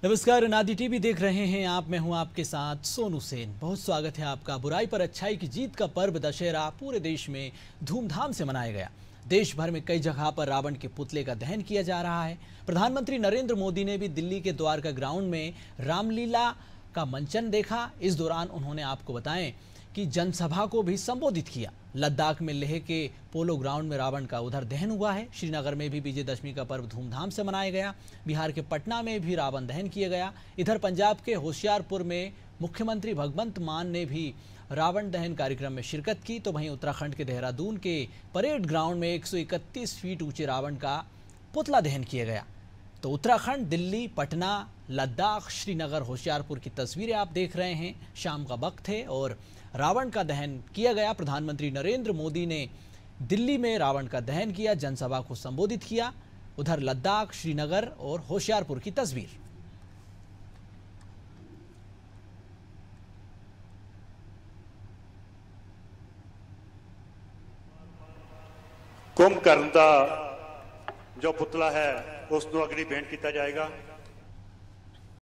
नमस्कार, अनादि टीवी देख रहे हैं आप। मैं हूं आपके साथ सोनू सेन। बहुत स्वागत है आपका। बुराई पर अच्छाई की जीत का पर्व दशहरा पूरे देश में धूमधाम से मनाया गया। देश भर में कई जगह पर रावण के पुतले का दहन किया जा रहा है। प्रधानमंत्री नरेंद्र मोदी ने भी दिल्ली के द्वारका ग्राउंड में रामलीला का मंचन देखा। इस दौरान उन्होंने आपको बताएं कि जनसभा को भी संबोधित किया। लद्दाख में लेह के पोलो ग्राउंड में रावण का उधर दहन हुआ है। श्रीनगर में भी विजयदशमी का पर्व धूमधाम से मनाया गया। बिहार के पटना में भी रावण दहन किया गया। इधर पंजाब के होशियारपुर में मुख्यमंत्री भगवंत मान ने भी रावण दहन कार्यक्रम में शिरकत की। तो वहीं उत्तराखंड के देहरादून के परेड ग्राउंड में 131 फीट ऊंचे रावण का पुतला दहन किया गया। तो उत्तराखंड, दिल्ली, पटना, लद्दाख, श्रीनगर, होशियारपुर की तस्वीरें आप देख रहे हैं। शाम का वक्त है और रावण का दहन किया गया। प्रधानमंत्री नरेंद्र मोदी ने दिल्ली में रावण का दहन किया, जनसभा को संबोधित किया। उधर लद्दाख, श्रीनगर और होशियारपुर की तस्वीर। कुंभकर्ण का जो पुतला है उसको अग्नि भेंट किया जाएगा।